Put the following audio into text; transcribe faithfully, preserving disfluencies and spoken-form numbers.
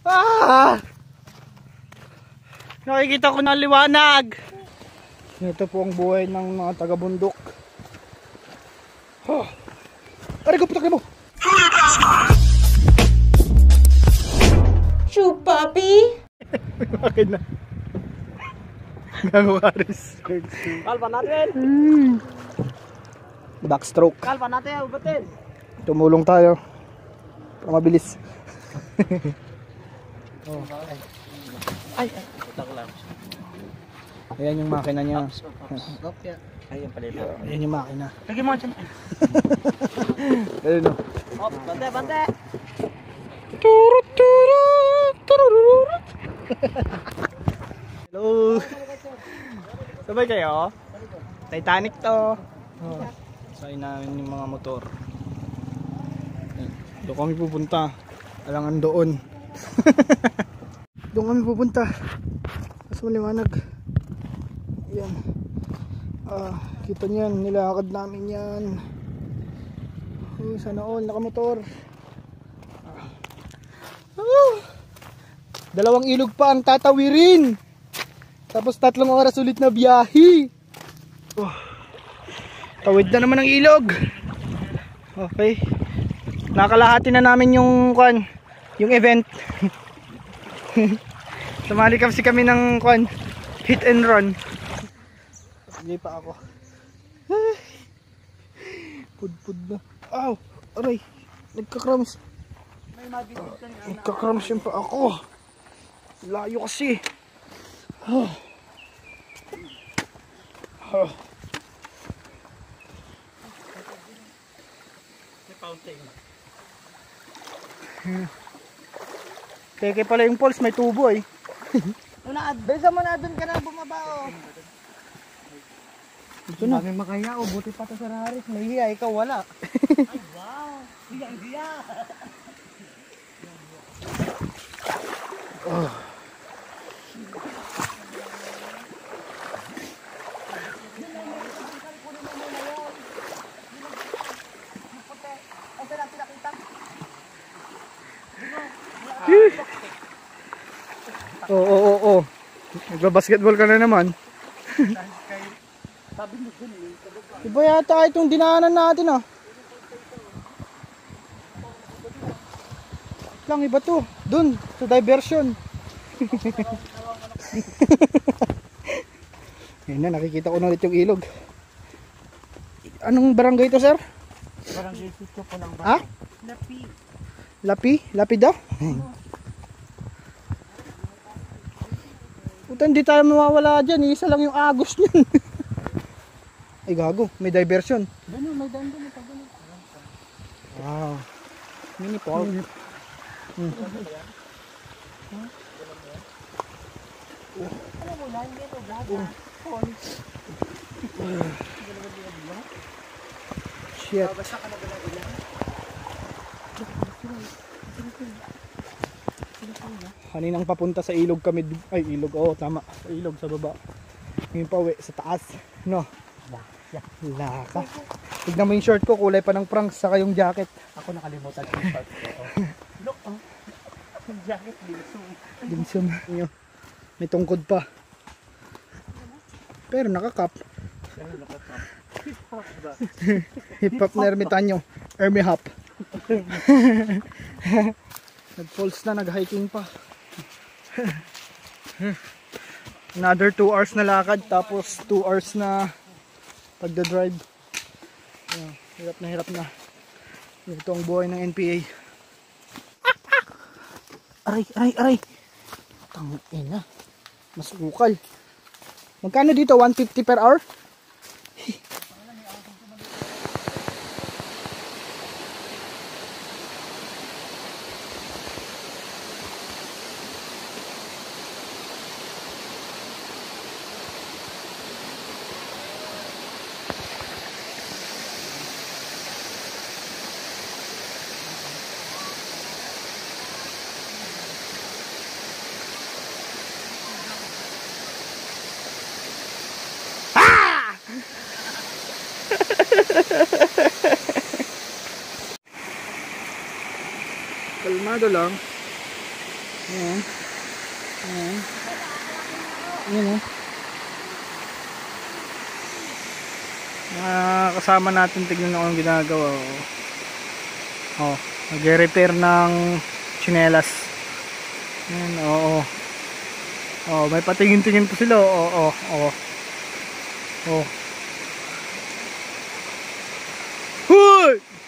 Ah! Nakikita ko na liwanag. Ito po ang buhay ng mga taga-bundok. Oh. Aray ko, putak na mo! Shoo, puppy! Bakit na? Gagawaris. Kalpa natin! Hmm. Backstroke. Kalpa natin, ubatin! Tumulong tayo. Para mabilis. Oh. Ay, ay, putak lang. Ayan yung makina niya. Ayan pala ito. Ayan yung makina. Lagi mo dyan. Ayun o. Oh, bante, bante! Turut, turut, turururut. Hello. Sabay kayo? Titanic to. Oh. Sakay namin yung mga motor. Doon kami pupunta. Alangan doon. Doon kami pupunta. Mas maliwanag. Ayan. Ah, kita niyan, nilakad namin yan. Oh, sana all nakamotor. Ah. Oh. Dalawang ilog pa ang tatawirin. Tapos tatlong oras ulit na biyahe. Oh. Tawid na naman ang ilog. Okay. Nakalahati na namin yung kwan, yung event. Sumali kasi kami ng kwan, hit and run. Hindi pa ako. Pud-pud na. Aw, aray. Nagka-cramps. Nagka-cramps yun pa ako. Layo kasi. Oh. Oh. May fountain. Kaya pala yung pulse, may tubo eh. Una, besa mo na doon ka na bumaba oh. Ito na. Kami makaya oh, buti pa to sa Raris. May hiya, ikaw wala. Ay wow, hiyang hiya. Oh. Oo, oo, oo, oo. Nagba-basketball ka na naman. Iba yata itong dinaanan natin ah. Lang iba to. Dun, sa diversion. Ayun na, nakikita ko na ulit yung ilog. Anong barangay to, sir? Barangay sitio po ng Ha? Lapi. Lapi? Lapi daw? Puta, hindi tayo mawawala dyan. Isa lang yung agos nyan. Ay gago, may diversion. Gano'n, may daan doon. Wow. Mini park. Hmm. Ano mo lang, dito, gaga. Shit. Basta ka na ba ng ilan? Kaninang papunta sa ilog kami. Ay ilog, oo oh, tama. Sa ilog sa baba. Ngayon pa uwi sa taas. No? Laka. Tignan mo yung short ko, kulay pa ng pranks. Saka yung jacket. Ako nakalimutan yung short ko. Look, oh. Yung jacket, dinsum. Dinsum. May tungkod pa. Pero nakakap. Hip hop na ermitanyo. Ermi hop. Nag-falls na, nag-hiking pa. Another two hours na lakad, tapos two hours na pagda-drive. Ayan, hirap na hirap na. Ito ang buhay ng N P A. Aray, aray, aray. Tangin na. Mas ukal. Magkano dito? one fifty per hour? Kalmado lang. Ayan. Ayan. Ayan oh. Mga kasama natin, tignan nyo ang ginagawa. Oh, oh nag-repair ng tsinelas. Ayan, oo. Oh, may patingin-tingin po sila. Oo, oo, oo. Oh. Hoy!